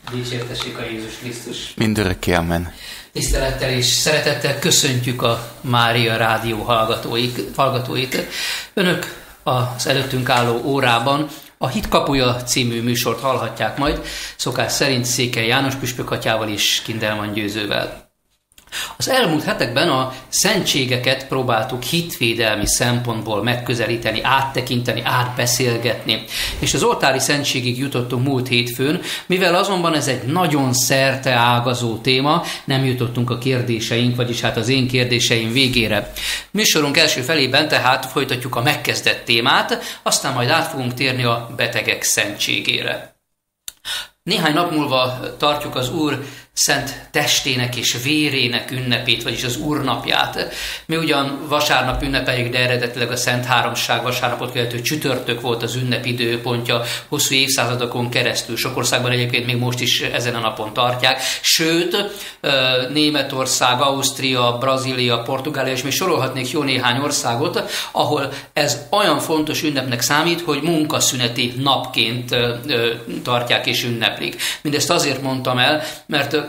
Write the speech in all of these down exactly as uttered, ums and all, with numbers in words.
Dicsértessék a Jézus Krisztus. Mindörökké, amen. Tisztelettel és szeretettel köszöntjük a Mária Rádió hallgatóit. hallgatóit. Önök az előttünk álló órában a Hit kapuja című műsort hallhatják majd, szokás szerint Székely János püspök atyával és Kindelman Győzővel. Az elmúlt hetekben a szentségeket próbáltuk hitvédelmi szempontból megközelíteni, áttekinteni, átbeszélgetni. És az oltári szentségig jutottunk múlt hétfőn, mivel azonban ez egy nagyon szerteágazó téma, nem jutottunk a kérdéseink, vagyis hát az én kérdéseim végére. Műsorunk első felében tehát folytatjuk a megkezdett témát, aztán majd át fogunk térni a betegek szentségére. Néhány nap múlva tartjuk az Úr szent testének és vérének ünnepét, vagyis az Úrnapját. Mi ugyan vasárnap ünnepeljük, de eredetileg a Szent Háromság vasárnapot követő csütörtök volt az ünnep időpontja hosszú évszázadokon keresztül. Sok országban egyébként még most is ezen a napon tartják. Sőt, Németország, Ausztria, Brazília, Portugália, és még sorolhatnék jó néhány országot, ahol ez olyan fontos ünnepnek számít, hogy munkaszüneti napként tartják és ünneplik. Mindezt azért mondtam el, mert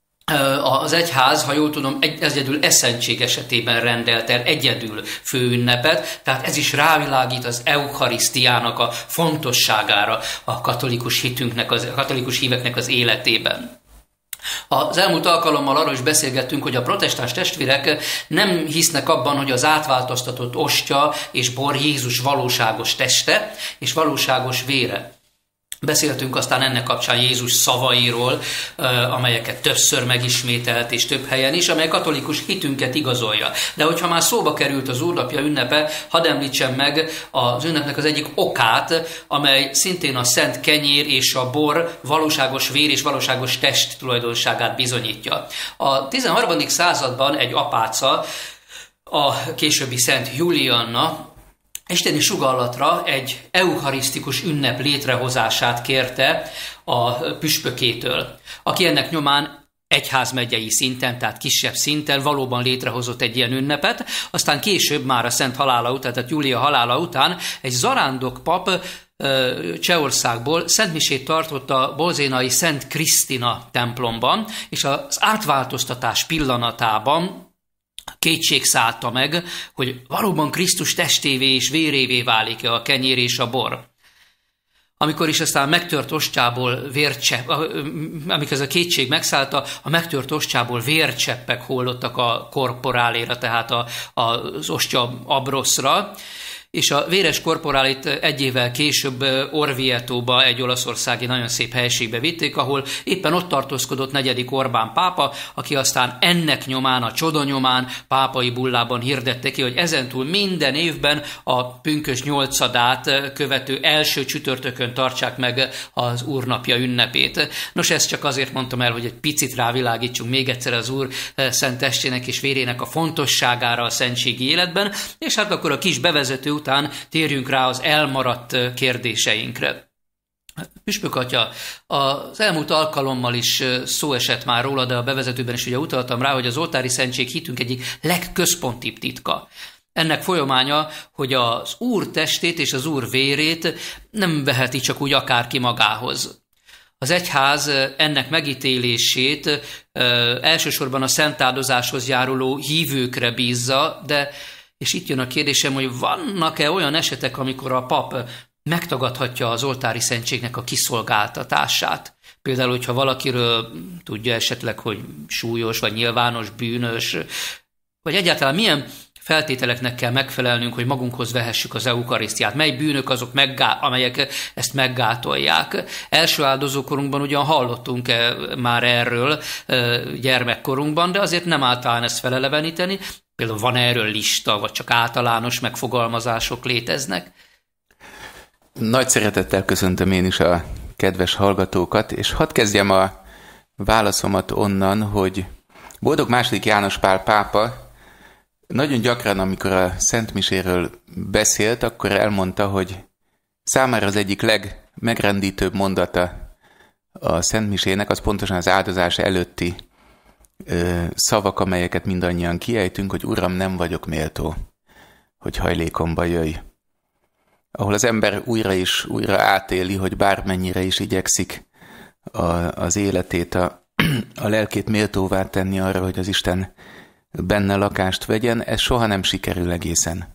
az egyház, ha jól tudom, egy, egyedül eszentség esetében rendelt el egyedül főünnepet, tehát ez is rávilágít az eucharisztiának a fontosságára a katolikus hitünknek, az, a katolikus híveknek az életében. Az elmúlt alkalommal arról is beszélgettünk, hogy a protestáns testvérek nem hisznek abban, hogy az átváltoztatott ostya és bor Jézus valóságos teste és valóságos vére. Beszéltünk aztán ennek kapcsán Jézus szavairól, amelyeket többször megismételt és több helyen is, amely katolikus hitünket igazolja. De hogyha már szóba került az Úrnapja ünnepe, hadd említsem meg az ünnepnek az egyik okát, amely szintén a szent kenyér és a bor valóságos vér és valóságos test tulajdonságát bizonyítja. A tizenharmadik században egy apáca, a későbbi Szent Julianna, isteni sugallatra egy eucharisztikus ünnep létrehozását kérte a püspökétől, aki ennek nyomán egyházmegyei szinten, tehát kisebb szinten valóban létrehozott egy ilyen ünnepet, aztán később már a Szent halála után, tehát Júlia halála után egy zarándok pap Csehországból szentmisét tartott a bolzénai Szent Krisztina templomban, és az átváltoztatás pillanatában kétség szállta meg, hogy valóban Krisztus testévé és vérévé válik-e a kenyér és a bor. Amikor is aztán megtört ostjából vércsepp, amikor ez a kétség megszállta, a megtört ostjából vércseppek hullottak a korporáléra, tehát a, az ostya abroszra, és a véres korporálit egy évvel később Orvietóba, egy olaszországi nagyon szép helységbe vitték, ahol éppen ott tartózkodott negyedik Orbán pápa, aki aztán ennek nyomán, a csoda nyomán pápai bullában hirdette ki, hogy ezentúl minden évben a pünkösd nyolcadát követő első csütörtökön tartsák meg az Úrnapja ünnepét. Nos, ezt csak azért mondtam el, hogy egy picit rávilágítsunk még egyszer az Úr szent testének és vérének a fontosságára a szentségi életben, és hát akkor a kis bevezető után térjünk rá az elmaradt kérdéseinkre. Püspök atya, az elmúlt alkalommal is szó esett már róla, de a bevezetőben is ugye utaltam rá, hogy az oltári szentség hitünk egyik legközpontibb titka. Ennek folyamánya, hogy az Úr testét és az Úr vérét nem veheti csak úgy akárki magához. Az egyház ennek megítélését elsősorban a szentáldozáshoz járuló hívőkre bízza, de és itt jön a kérdésem, hogy vannak-e olyan esetek, amikor a pap megtagadhatja az oltári szentségnek a kiszolgáltatását? Például, hogyha valakiről tudja esetleg, hogy súlyos, vagy nyilvános, bűnös, vagy egyáltalán milyen feltételeknek kell megfelelnünk, hogy magunkhoz vehessük az eukarisztiát. Mely bűnök azok, meggá- amelyek ezt meggátolják? Első áldozókorunkban ugyan hallottunk már erről gyermekkorunkban, de azért nem általán ezt feleleveníteni. Például van erről lista, vagy csak általános megfogalmazások léteznek? Nagy szeretettel köszöntöm én is a kedves hallgatókat, és hadd kezdjem a válaszomat onnan, hogy boldog második János Pál pápa nagyon gyakran, amikor a Szentmiséről beszélt, akkor elmondta, hogy számára az egyik legmegrendítőbb mondata a Szentmisének az pontosan az áldozás előtti ö, szavak, amelyeket mindannyian kiejtünk, hogy Uram, nem vagyok méltó, hogy hajlékomba jöjj. Ahol az ember újra és újra átéli, hogy bármennyire is igyekszik a, az életét, a, a lelkét méltóvá tenni arra, hogy az Isten benne lakást vegyen, ez soha nem sikerül egészen.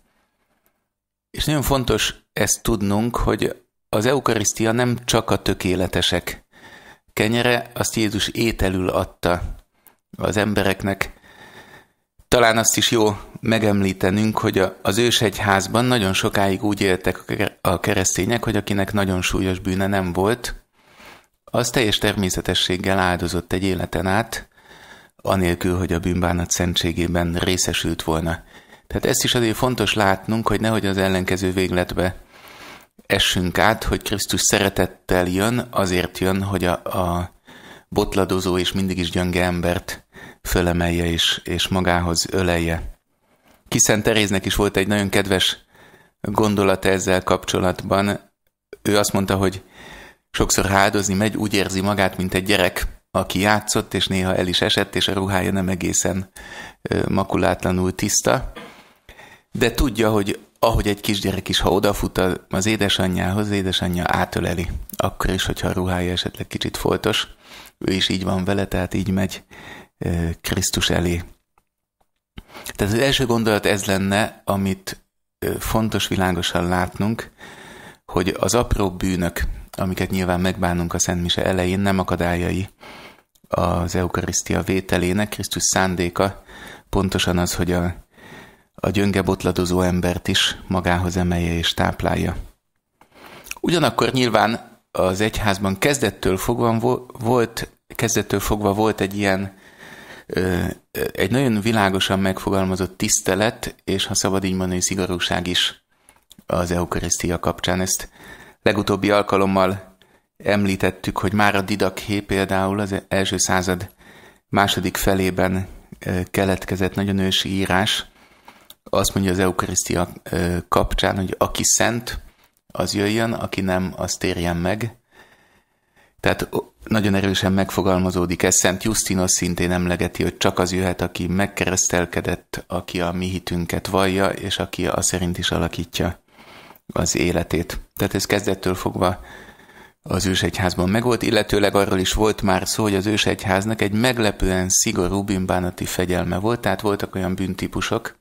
És nagyon fontos ezt tudnunk, hogy az eukarisztia nem csak a tökéletesek kenyere, azt Jézus ételül adta az embereknek. Talán azt is jó megemlítenünk, hogy az ősegyházban nagyon sokáig úgy éltek a keresztények, hogy akinek nagyon súlyos bűne nem volt, az teljes természetességgel áldozott egy életen át, anélkül, hogy a bűnbánat szentségében részesült volna. Tehát ezt is azért fontos látnunk, hogy nehogy az ellenkező végletbe essünk át, hogy Krisztus szeretettel jön, azért jön, hogy a, a botladozó és mindig is gyönge embert fölemelje és, és magához ölelje. Kis Szent Teréznek is volt egy nagyon kedves gondolata ezzel kapcsolatban. Ő azt mondta, hogy sokszor áldozni megy, úgy érzi magát, mint egy gyerek, aki játszott, és néha el is esett, és a ruhája nem egészen makulátlanul tiszta. De tudja, hogy ahogy egy kisgyerek is, ha odafut az édesanyjához, az édesanyja átöleli. Akkor is, hogyha a ruhája esetleg kicsit foltos, ő is így van vele, tehát így megy Krisztus elé. Tehát az első gondolat ez lenne, amit fontos világosan látnunk, hogy az apró bűnök, amiket nyilván megbánunk a Szent Mise elején, nem akadályai az eukarisztia vételének. Krisztus szándéka pontosan az, hogy a, a gyönge botladozó embert is magához emelje és táplálja. Ugyanakkor nyilván az egyházban kezdettől fogva volt, kezdettől fogva volt egy ilyen, egy nagyon világosan megfogalmazott tisztelet, és ha szabad így mondani, szigorúság is az eukarisztia kapcsán. Ezt legutóbbi alkalommal említettük, hogy már a Didakhé például az első század második felében keletkezett nagyon ősi írás. Azt mondja az eukarisztia kapcsán, hogy aki szent, az jöjjön, aki nem, az térjen meg. Tehát nagyon erősen megfogalmazódik ez. Szent Jusztinos szintén emlegeti, hogy csak az jöhet, aki megkeresztelkedett, aki a mi hitünket vallja, és aki a szerint is alakítja az életét. Tehát ez kezdettől fogva az ősegyházban megvolt, illetőleg arról is volt már szó, hogy az ősegyháznak egy meglepően szigorú bűnbánati fegyelme volt, tehát voltak olyan bűntípusok,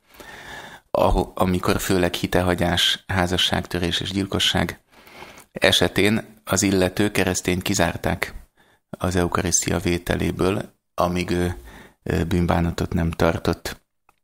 amikor főleg hitehagyás, házasságtörés és gyilkosság esetén az illető keresztényt kizárták az eukarisztia vételéből, amíg ő bűnbánatot nem tartott.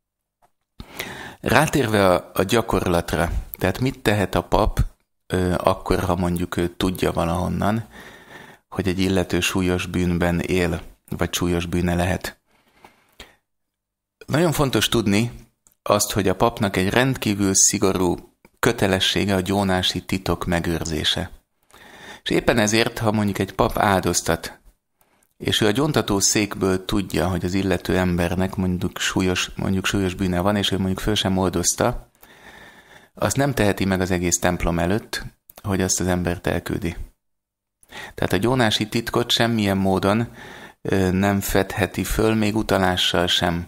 Rátérve a, a gyakorlatra, tehát mit tehet a pap ö, akkor, ha mondjuk ő tudja valahonnan, hogy egy illető súlyos bűnben él, vagy súlyos bűne lehet. Nagyon fontos tudni azt, hogy a papnak egy rendkívül szigorú kötelessége a gyónási titok megőrzése. És éppen ezért, ha mondjuk egy pap áldoztat, és ő a gyóntató székből tudja, hogy az illető embernek mondjuk súlyos, mondjuk súlyos bűne van, és ő mondjuk föl sem oldozta, azt nem teheti meg az egész templom előtt, hogy azt az embert elküldi. Tehát a gyónási titkot semmilyen módon nem fedheti föl, még utalással sem.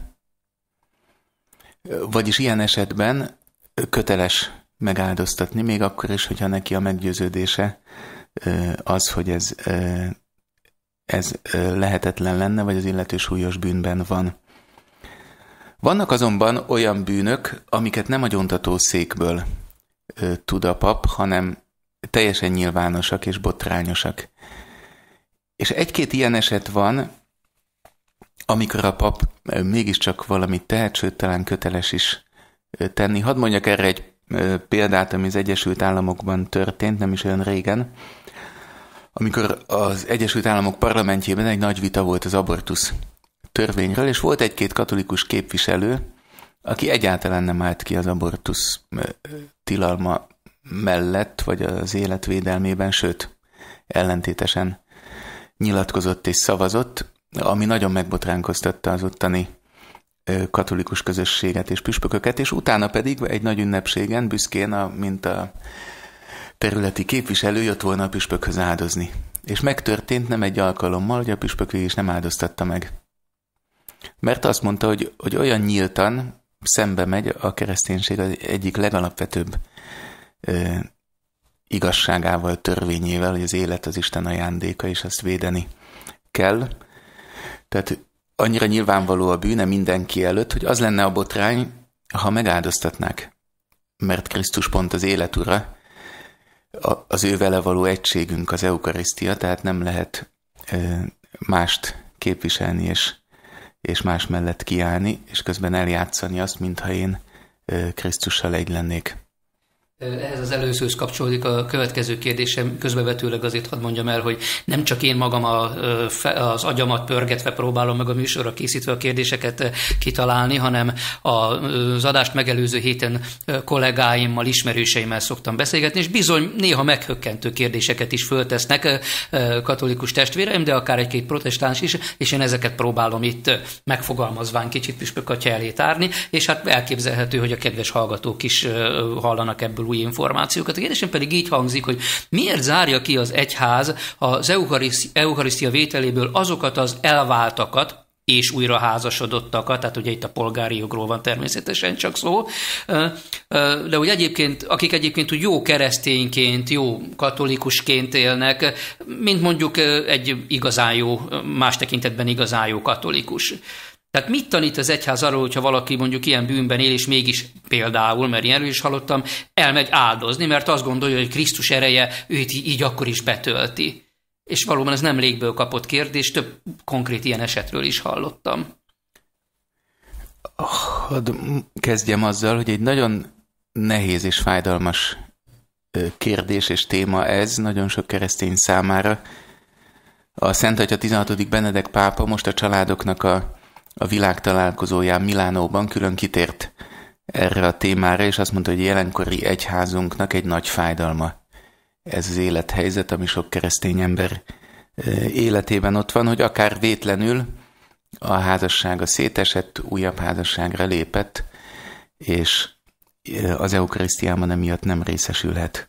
Vagyis ilyen esetben köteles megáldoztatni, még akkor is, hogyha neki a meggyőződése az, hogy ez, ez lehetetlen lenne, vagy az illető súlyos bűnben van. Vannak azonban olyan bűnök, amiket nem a gyóntató székből tud a pap, hanem teljesen nyilvánosak és botrányosak. És egy-két ilyen eset van, amikor a pap mégiscsak valamit tehet, sőt, talán köteles is tenni. Hadd mondjak erre egy példát, ami az Egyesült Államokban történt, nem is olyan régen, amikor az Egyesült Államok parlamentjében egy nagy vita volt az abortusz törvényről, és volt egy-két katolikus képviselő, aki egyáltalán nem állt ki az abortusz tilalma mellett, vagy az életvédelmében, sőt, ellentétesen nyilatkozott és szavazott, ami nagyon megbotránkoztatta az ottani katolikus közösséget és püspököket, és utána pedig egy nagy ünnepségen, büszkén, a, mint a területi képviselő, jött volna a püspökhöz áldozni. És megtörtént nem egy alkalommal, hogy a püspök végig is nem áldoztatta meg. Mert azt mondta, hogy, hogy olyan nyíltan szembe megy a kereszténység az egyik legalapvetőbb ö, igazságával, törvényével, hogy az élet az Isten ajándéka, és azt védeni kell. Tehát annyira nyilvánvaló a bűne mindenki előtt, hogy az lenne a botrány, ha megáldoztatnák. Mert Krisztus pont az élet ura, az ő vele való egységünk az eukarisztia, tehát nem lehet mást képviselni és, és más mellett kiállni, és közben eljátszani azt, mintha én Krisztussal egy lennék. Ehhez az előzőhöz kapcsolódik a következő kérdésem, közbevetőleg azért hadd mondjam el, hogy nem csak én magam a, az agyamat pörgetve próbálom meg a műsorra készítve a kérdéseket kitalálni, hanem az adást megelőző héten kollégáimmal, ismerőseimmel szoktam beszélgetni, és bizony néha meghökkentő kérdéseket is föltesznek katolikus testvéreim, de akár egy-két protestáns is, és én ezeket próbálom itt megfogalmazván kicsit püspök atya elé tárni, és hát elképzelhető, hogy a kedves hallgatók is hallanak ebből új információkat. A kérdésem pedig így hangzik, hogy miért zárja ki az egyház az eukarisztia vételéből azokat az elváltakat és újra házasodottakat, tehát ugye itt a polgári jogról van természetesen csak szó, de hogy egyébként, akik egyébként úgy jó keresztényként, jó katolikusként élnek, mint mondjuk egy igazán jó, más tekintetben igazán jó katolikus. Tehát mit tanít az egyház arról, hogyha valaki mondjuk ilyen bűnben él, és mégis például, mert ilyenről is hallottam, elmegy áldozni, mert azt gondolja, hogy Krisztus ereje őt így akkor is betölti. És valóban ez nem légből kapott kérdés, több konkrét ilyen esetről is hallottam. Hadd kezdjem azzal, hogy egy nagyon nehéz és fájdalmas kérdés és téma ez nagyon sok keresztény számára. A Szent Atya tizenhatodik Benedek pápa most a családoknak a a világ találkozóján Milánóban külön kitért erre a témára, és azt mondta, hogy jelenkori egyházunknak egy nagy fájdalma ez az élethelyzet, ami sok keresztény ember életében ott van, hogy akár vétlenül a házassága szétesett, újabb házasságra lépett, és az eukarisztiában emiatt nem részesülhet.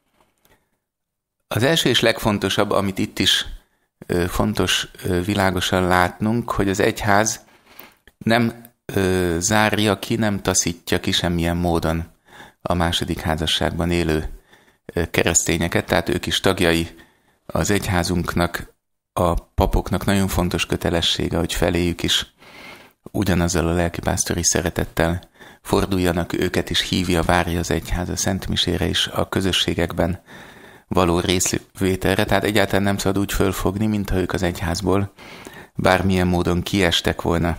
Az első és legfontosabb, amit itt is fontos világosan látnunk, hogy az egyház nem ö, zárja ki, nem taszítja ki semmilyen módon a második házasságban élő ö, keresztényeket, tehát ők is tagjai az egyházunknak, a papoknak nagyon fontos kötelessége, hogy feléjük is ugyanazzal a lelkipásztori szeretettel forduljanak, őket is hívja, várja az egyház a szentmisére is, a közösségekben való részvételre, tehát egyáltalán nem szabad úgy fölfogni, mintha ők az egyházból bármilyen módon kiestek volna.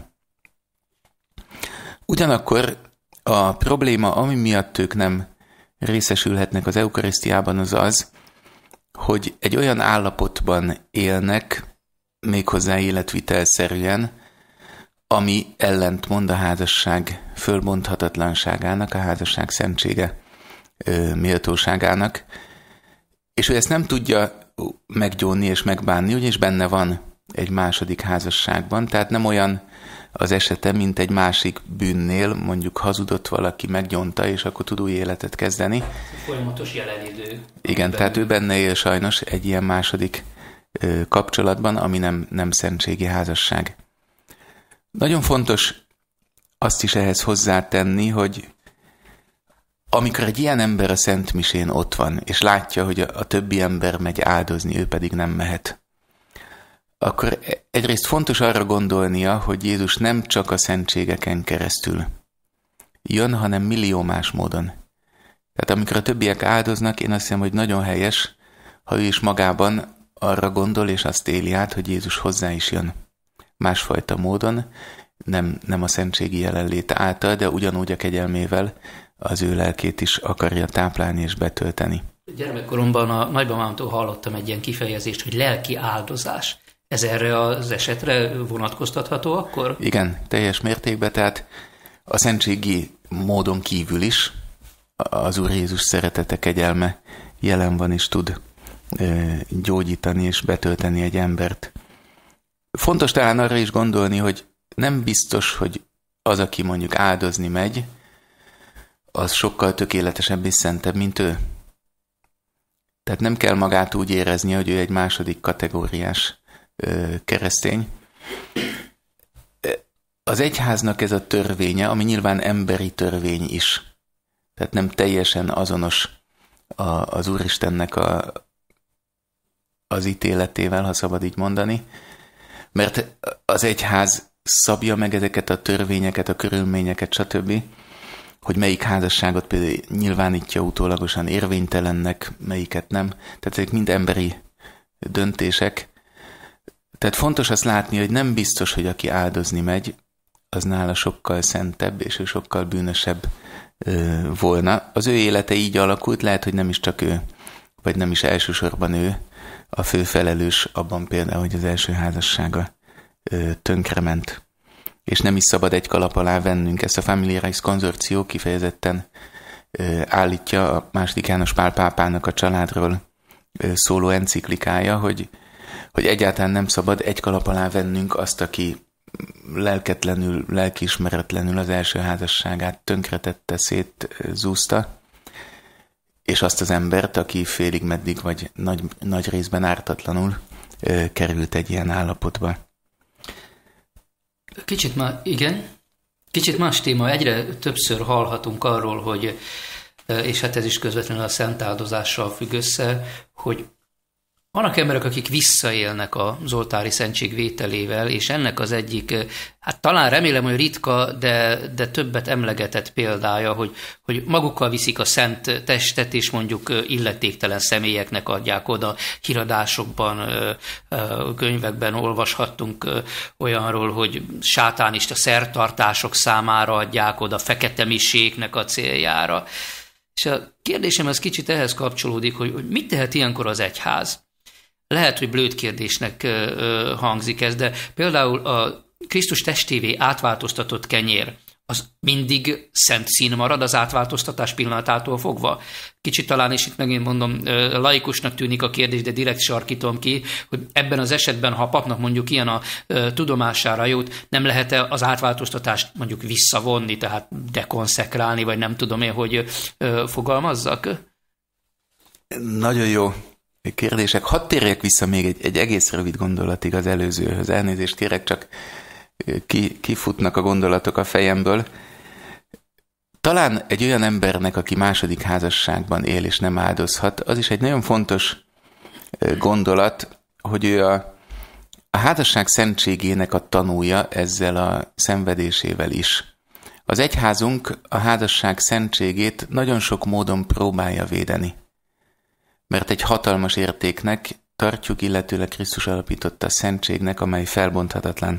Ugyanakkor a probléma, ami miatt ők nem részesülhetnek az eukarisztiában, az az, hogy egy olyan állapotban élnek, méghozzá életvitelszerűen, ami ellentmond a házasság fölbonthatatlanságának, a házasság szentsége méltóságának, és ő ezt nem tudja meggyónni és megbánni, ugyanis benne van egy második házasságban, tehát nem olyan az esete, mint egy másik bűnnél, mondjuk hazudott valaki, meggyónta, és akkor tud új életet kezdeni. Folyamatos jelenidő. Igen, tehát ő benne él sajnos egy ilyen második ö, kapcsolatban, ami nem, nem szentségi házasság. Nagyon fontos azt is ehhez hozzátenni, hogy amikor egy ilyen ember a szentmisén ott van, és látja, hogy a, a többi ember megy áldozni, ő pedig nem mehet, akkor egyrészt fontos arra gondolnia, hogy Jézus nem csak a szentségeken keresztül jön, hanem millió más módon. Tehát amikor a többiek áldoznak, én azt hiszem, hogy nagyon helyes, ha ő is magában arra gondol, és azt éli át, hogy Jézus hozzá is jön. Másfajta módon, nem, nem a szentségi jelenlét által, de ugyanúgy a kegyelmével az ő lelkét is akarja táplálni és betölteni. Gyermekkoromban a nagymamámtól hallottam egy ilyen kifejezést, hogy lelki áldozás. Ez erre az esetre vonatkoztatható akkor? Igen, teljes mértékben, tehát a szentségi módon kívül is az Úr Jézus szeretete, kegyelme jelen van és tud gyógyítani és betölteni egy embert. Fontos talán arra is gondolni, hogy nem biztos, hogy az, aki mondjuk áldozni megy, az sokkal tökéletesebb és szentebb, mint ő. Tehát nem kell magát úgy érezni, hogy ő egy második kategóriás ö, keresztény. Az egyháznak ez a törvénye, ami nyilván emberi törvény is. Tehát nem teljesen azonos a, az Úristennek a, az ítéletével, ha szabad így mondani, mert az egyház szabja meg ezeket a törvényeket, a körülményeket, stb., hogy melyik házasságot például nyilvánítja utólagosan érvénytelennek, melyiket nem. Tehát ezek mind emberi döntések. Tehát fontos azt látni, hogy nem biztos, hogy aki áldozni megy, az nála sokkal szentebb, és ő sokkal bűnösebb ö, volna. Az ő élete így alakult, lehet, hogy nem is csak ő, vagy nem is elsősorban ő a fő felelős abban például, hogy az első házassága ö, tönkrement. És nem is szabad egy kalap alá vennünk. Ezt a Familiaris Reis konzorció kifejezetten ö, állítja a második János Pál pápának a családról ö, szóló enciklikája, hogy, hogy egyáltalán nem szabad egy kalap alá vennünk azt, aki lelketlenül, lelkiismeretlenül az első házasságát tönkretette, szétzúzta, és azt az embert, aki félig meddig, vagy nagy, nagy részben ártatlanul ö, került egy ilyen állapotba. Kicsit már, igen, kicsit más téma. Egyre többször hallhatunk arról, hogy, és hát ez is közvetlenül a szent áldozással függ össze, hogy vannak emberek, akik visszaélnek az oltári szentség vételével, és ennek az egyik, hát talán remélem, hogy ritka, de, de többet emlegetett példája, hogy, hogy magukkal viszik a szent testet, és mondjuk illetéktelen személyeknek adják oda. Híradásokban, könyvekben olvashattunk olyanról, hogy sátánista szertartások számára adják oda, fekete miséknek a céljára. És a kérdésem az kicsit ehhez kapcsolódik, hogy, hogy mit tehet ilyenkor az egyház? Lehet, hogy blőd kérdésnek hangzik ez, de például a Krisztus testévé átváltoztatott kenyér, az mindig szent szín marad az átváltoztatás pillanatától fogva? Kicsit talán, és itt megint mondom, laikusnak tűnik a kérdés, de direkt sarkítom ki, hogy ebben az esetben, ha a papnak mondjuk ilyen a tudomására jut, nem lehet-e az átváltoztatást mondjuk visszavonni, tehát dekonszekrálni, vagy nem tudom én, hogy fogalmazzak? Nagyon jó kérdések. Hadd térjek vissza még egy, egy egész rövid gondolatig az előzőhöz. Elnézést kérek, csak ki, kifutnak a gondolatok a fejemből. Talán egy olyan embernek, aki második házasságban él és nem áldozhat, az is egy nagyon fontos gondolat, hogy ő a, a házasság szentségének a tanúja ezzel a szenvedésével is. Az egyházunk a házasság szentségét nagyon sok módon próbálja védeni. Mert egy hatalmas értéknek tartjuk, illetőleg Krisztus alapította a szentségnek, amely felbonthatatlan.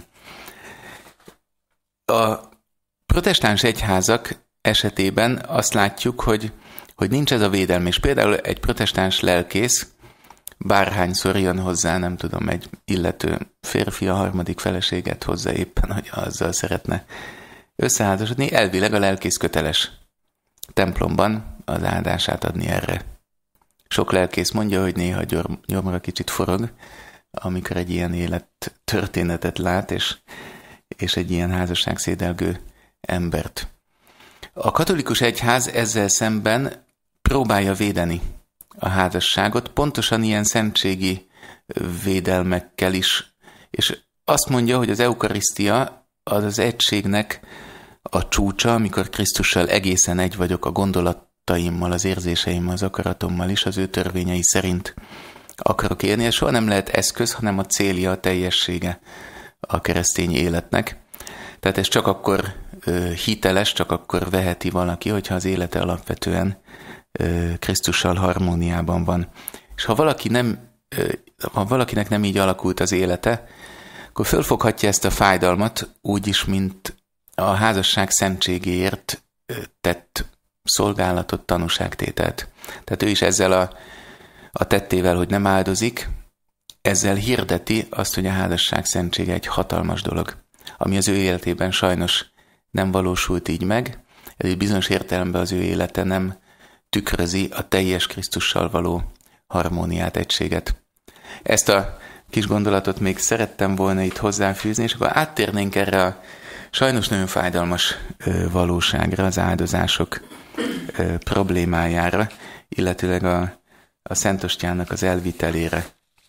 A protestáns egyházak esetében azt látjuk, hogy, hogy nincs ez a védelem, és például egy protestáns lelkész bárhányszor jön hozzá, nem tudom, egy illető férfi a harmadik feleséget hozzá éppen, hogy azzal szeretne összeházasodni, elvileg a lelkész köteles templomban az áldását adni erre. Sok lelkész mondja, hogy néha gyomra kicsit forog, amikor egy ilyen élettörténetet lát, és, és egy ilyen házasságszédelgő embert. A katolikus egyház ezzel szemben próbálja védeni a házasságot, pontosan ilyen szentségi védelmekkel is, és azt mondja, hogy az eukarisztia az az egységnek a csúcsa, amikor Krisztussal egészen egy vagyok a gondolataimmal, az érzéseimmel, az akaratommal is, az ő törvényei szerint akarok élni, és soha nem lehet eszköz, hanem a célja, a teljessége a keresztény életnek. Tehát ez csak akkor ö, hiteles, csak akkor veheti valaki, hogyha az élete alapvetően ö, Krisztussal harmóniában van. És ha, valaki nem, ö, ha valakinek nem így alakult az élete, akkor fölfoghatja ezt a fájdalmat úgy is, mint a házasság szentségéért ö, tett szolgálatot, tanúságtételt. Tehát ő is ezzel a, a tettével, hogy nem áldozik, ezzel hirdeti azt, hogy a házasság szentsége egy hatalmas dolog, ami az ő életében sajnos nem valósult így meg, ez egy bizonyos értelemben az ő élete nem tükrözi a teljes Krisztussal való harmóniát, egységet. Ezt a kis gondolatot még szerettem volna itt hozzáfűzni, és akkor áttérnénk erre a sajnos nagyon fájdalmas ö, valóságra, az áldozások ö, problémájára, illetőleg a, a Szentostyának az elvitelére.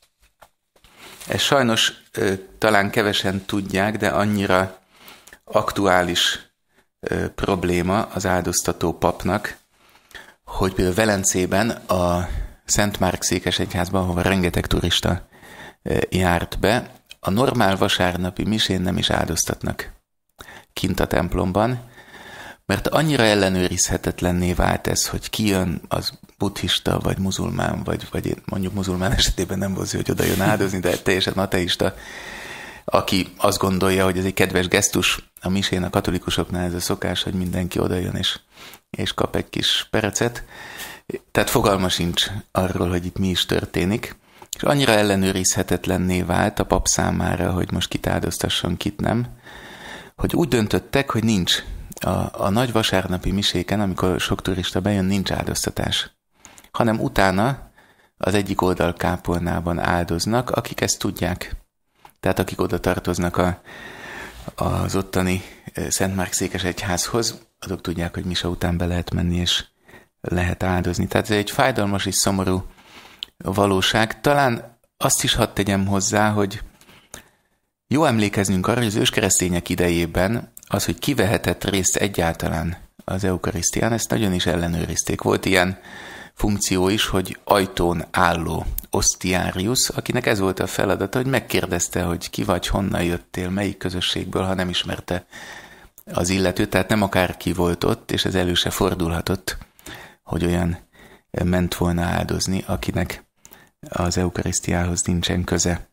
Ez sajnos ö, talán kevesen tudják, de annyira aktuális ö, probléma az áldoztató papnak, hogy például Velencében a Szent Márk székesegyházban, ahova rengeteg turista járt be, a normál vasárnapi misén nem is áldoztatnak kint a templomban, mert annyira ellenőrizhetetlenné vált ez, hogy ki jön, az buddhista, vagy muzulmán, vagy, vagy mondjuk muzulmán esetében nem volt, hogy oda jön áldozni, de teljesen ateista, aki azt gondolja, hogy ez egy kedves gesztus. A misén a katolikusoknál ez a szokás, hogy mindenki oda jön és, és kap egy kis perecet. Tehát fogalma sincs arról, hogy itt mi is történik. És annyira ellenőrizhetetlenné vált a pap számára, hogy most kit áldoztasson, kit nem, hogy úgy döntöttek, hogy nincs a, a nagy vasárnapi miséken, amikor sok turista bejön, nincs áldoztatás, hanem utána az egyik oldalkápolnában áldoznak, akik ezt tudják. Tehát akik oda tartoznak a, az ottani Szent Márk székesegyházhoz, azok tudják, hogy mise után be lehet menni, és lehet áldozni. Tehát ez egy fájdalmas és szomorú valóság. Talán azt is hadd tegyem hozzá, hogy jó emlékeznünk arra, hogy az őskeresztények idejében az, hogy ki vehetett részt egyáltalán az eukarisztián, ezt nagyon is ellenőrizték. Volt ilyen funkció is, hogy ajtón álló osztiárius, akinek ez volt a feladata, hogy megkérdezte, hogy ki vagy, honnan jöttél, melyik közösségből, ha nem ismerte az illető, tehát nem akárki volt ott, és ez elő se fordulhatott, hogy olyan ment volna áldozni, akinek az eukarisztiához nincsen köze.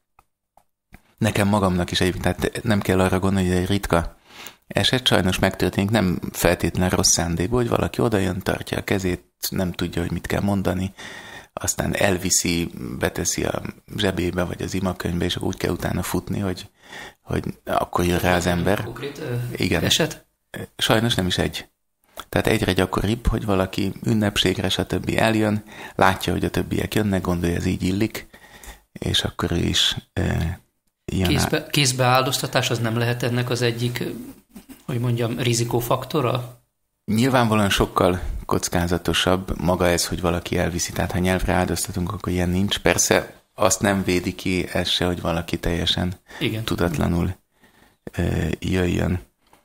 Nekem magamnak is egyébként, tehát nem kell arra gondolni, hogy egy ritka eset sajnos megtörténik, nem feltétlenül rossz szándékból, hogy valaki odajön, tartja a kezét, nem tudja, hogy mit kell mondani, aztán elviszi, beteszi a zsebébe, vagy az imakönyvbe, és akkor úgy kell utána futni, hogy, hogy akkor jön rá az ember. Konkrét Igen. Eset? Sajnos nem is egy. Tehát egyre gyakoribb, hogy valaki ünnepségre, stb. Eljön, látja, hogy a többiek jönnek, gondolja, ez így illik, és akkor ő is e, ilyen... Kézbe, kézbeáldoztatás az nem lehet ennek az egyik, hogy mondjam, rizikófaktora? Nyilvánvalóan sokkal kockázatosabb maga ez, hogy valaki elviszi. Tehát ha nyelvre áldoztatunk, akkor ilyen nincs. Persze azt nem védi ki ez se, hogy valaki teljesen Igen. tudatlanul e, jöjjön.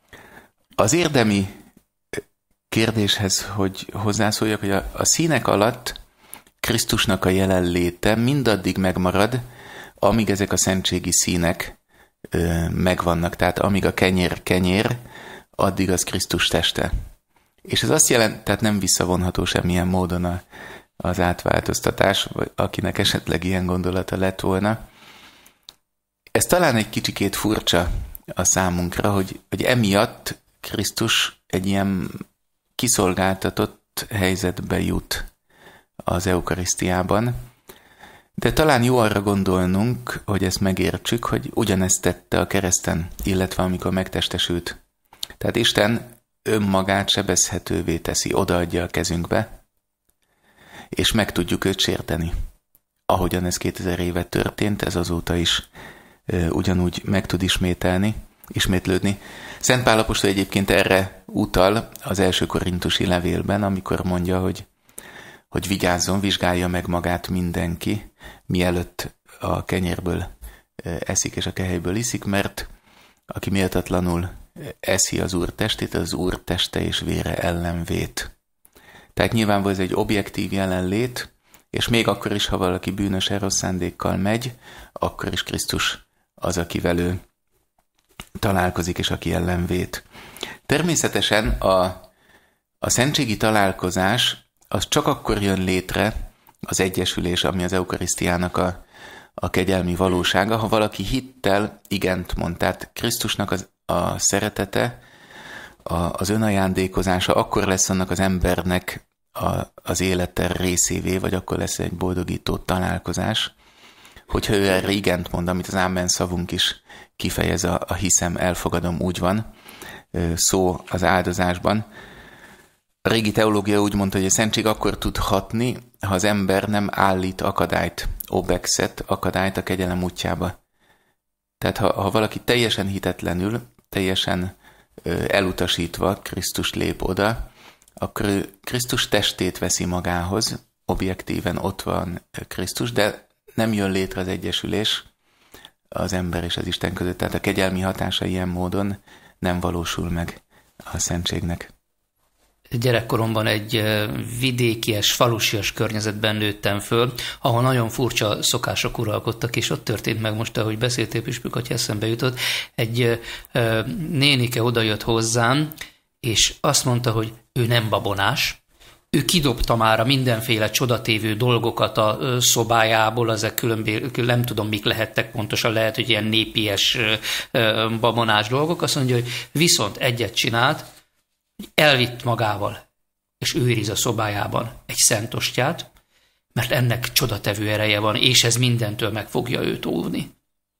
Az érdemi kérdéshez, hogy hozzászóljak, hogy a, a színek alatt Krisztusnak a jelenléte mindaddig megmarad, amíg ezek a szentségi színek ö, megvannak. Tehát amíg a kenyér kenyér, addig az Krisztus teste. És ez azt jelent, tehát nem visszavonható semmilyen módon a, az átváltoztatás, vagy akinek esetleg ilyen gondolata lett volna. Ez talán egy kicsikét furcsa a számunkra, hogy, hogy emiatt Krisztus egy ilyen kiszolgáltatott helyzetbe jut az eukarisztiában, de talán jó arra gondolnunk, hogy ezt megértsük, hogy ugyanezt tette a kereszten, illetve amikor megtestesült. Tehát Isten önmagát sebezhetővé teszi, odaadja a kezünkbe, és meg tudjuk őt sérteni. Ahogyan ez kétezer éve történt, ez azóta is e, ugyanúgy meg tud ismételni, ismétlődni. Szent Pál apostol egyébként erre utal az első korintusi levélben, amikor mondja, hogy, hogy vigyázzon, vizsgálja meg magát mindenki, mielőtt a kenyérből eszik és a kehelyből iszik, mert aki méltatlanul eszi az Úr testét, az Úr teste és vére ellen vét. Tehát nyilvánvalóan ez egy objektív jelenlét, és még akkor is, ha valaki bűnös rossz szándékkal megy, akkor is Krisztus az, akivel ő találkozik, és aki ellen vét. Természetesen a, a szentségi találkozás az csak akkor jön létre, az egyesülés, ami az eukarisztiának a, a kegyelmi valósága, ha valaki hittel igent mond. Tehát Krisztusnak az, a szeretete, a, az önajándékozása akkor lesz annak az embernek a, az élete részévé, vagy akkor lesz egy boldogító találkozás, hogyha ő erre igent mond, amit az ámen szavunk is kifejez, a, a hiszem, elfogadom, úgy van, szó az áldozásban. A régi teológia úgy mondta, hogy a szentség akkor tud hatni, ha az ember nem állít akadályt, obexet, akadályt a kegyelem útjába. Tehát ha, ha valaki teljesen hitetlenül, teljesen ö, elutasítva Krisztus lép oda, akkor ő Krisztus testét veszi magához, objektíven ott van Krisztus, de nem jön létre az egyesülés az ember és az Isten között. Tehát a kegyelmi hatása ilyen módon nem valósul meg a szentségnek. gyerekkoromban egy vidékies, falusias környezetben nőttem föl, ahol nagyon furcsa szokások uralkodtak, és ott történt meg most, ahogy beszéltél, Püspök, hogy eszembe jutott, egy nénike odajött hozzám, és azt mondta, hogy ő nem babonás, ő kidobta már a mindenféle csodatévő dolgokat a szobájából, ezek különböző, nem tudom, mik lehettek pontosan, lehet, hogy ilyen népies babonás dolgok. Azt mondja, hogy viszont egyet csinált, elvitt magával, és őriz a szobájában egy szentostyát, mert ennek csodatevő ereje van, és ez mindentől meg fogja őt óvni.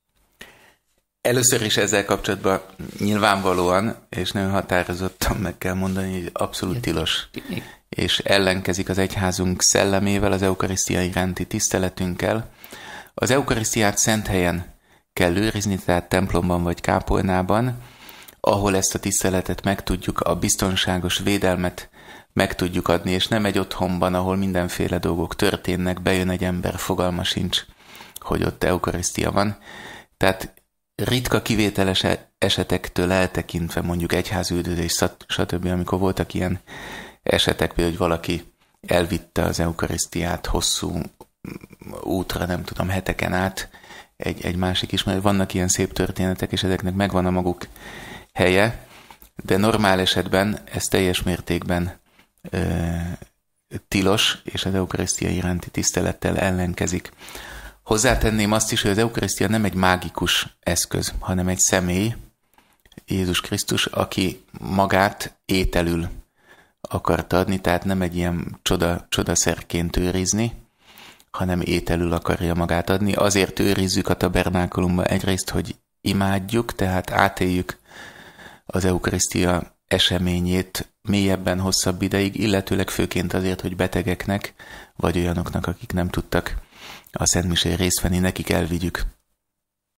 Először is ezzel kapcsolatban nyilvánvalóan, és nagyon határozottan meg kell mondani, hogy abszolút tilos, és ellenkezik az egyházunk szellemével, az eukarisztia iránti tiszteletünkkel. Az eukarisztiát szent helyen kell őrizni, tehát templomban vagy kápolnában, ahol ezt a tiszteletet meg tudjuk, a biztonságos védelmet meg tudjuk adni, és nem egy otthonban, ahol mindenféle dolgok történnek, bejön egy ember, fogalma sincs, hogy ott eukarisztia van. Tehát ritka kivételes esetektől eltekintve, mondjuk egyházüldözés, stb., amikor voltak ilyen esetek, például, hogy valaki elvitte az eukarisztiát hosszú útra, nem tudom, heteken át, egy, egy másik is, mert vannak ilyen szép történetek, és ezeknek megvan a maguk helye, de normál esetben ez teljes mértékben ö, tilos, és az eukarisztia iránti tisztelettel ellenkezik. Hozzátenném azt is, hogy az eukarisztia nem egy mágikus eszköz, hanem egy személy, Jézus Krisztus, aki magát ételül akarta adni, tehát nem egy ilyen csoda, csodaszerként őrizni, hanem ételül akarja magát adni. Azért őrizzük a tabernákulumban egyrészt, hogy imádjuk, tehát átéljük az eukarisztia eseményét mélyebben, hosszabb ideig, illetőleg főként azért, hogy betegeknek, vagy olyanoknak, akik nem tudtak a szentmisén részt venni, nekik elvigyük